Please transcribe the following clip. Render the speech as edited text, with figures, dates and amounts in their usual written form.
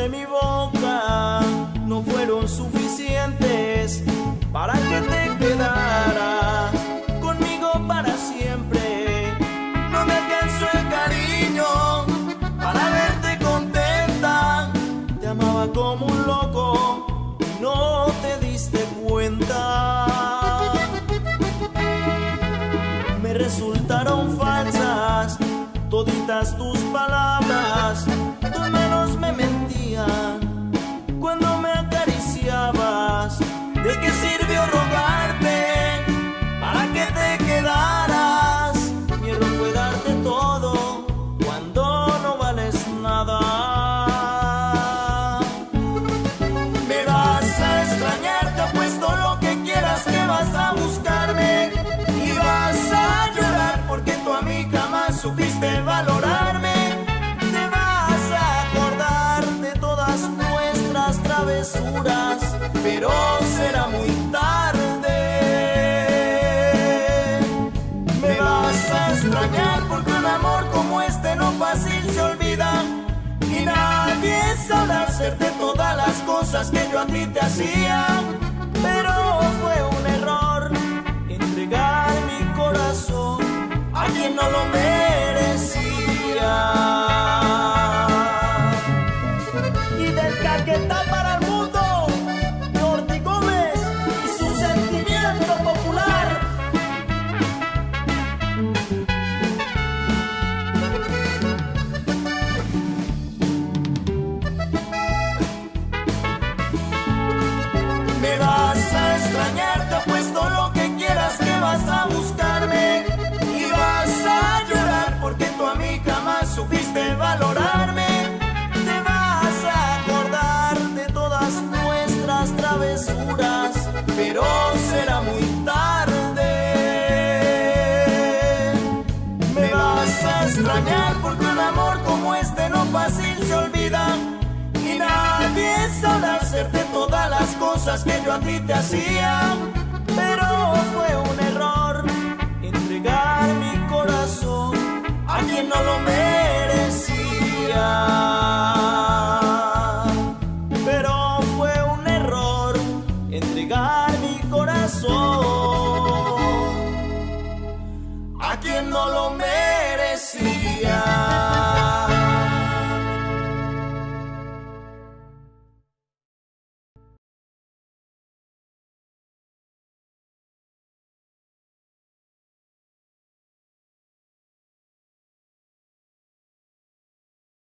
de mi boca no fueron suficientes para que te quedaras conmigo para siempre. No me alcanzó el cariño para verte contenta. Te amaba como un loco y no te diste cuenta. Me resultaron falsas toditas tus palabras. Tus manos me mentían cuando me acariciabas. ¿De qué sirvió rogarte para que te quedaras? Mi error fue darte todo cuando no vales nada. Me vas a extrañar, te apuesto lo que quieras que vas a buscarme. Y vas a llorar porque tú a mí jamás supiste valorarme. Te vas a acordar de todas nuestras travesuras, pero será muy tarde. Me vas a extrañar porque un amor como este no fácil se olvida. Y nadie sabrá hacerte todas las cosas que yo a ti te hacía. Pero fue un error entregar mi corazón a quien no lo merecía. Y del Caquetá para el mundo, Jordi Gómez y su sentimiento popular. Me vas a extrañar, te apuesto lo que quieras que vas a buscarme. Y vas a llorar porque tú a mí jamás supiste valorarme. Te vas a acordar de todas nuestras travesuras, pero será muy tarde. Me vas a extrañar porque un amor como este no fácil se olvida. Y nadie sabrá hacerte todas las cosas que yo a ti te hacía. Pero fue un error entregar mi corazón a quien no lo merece.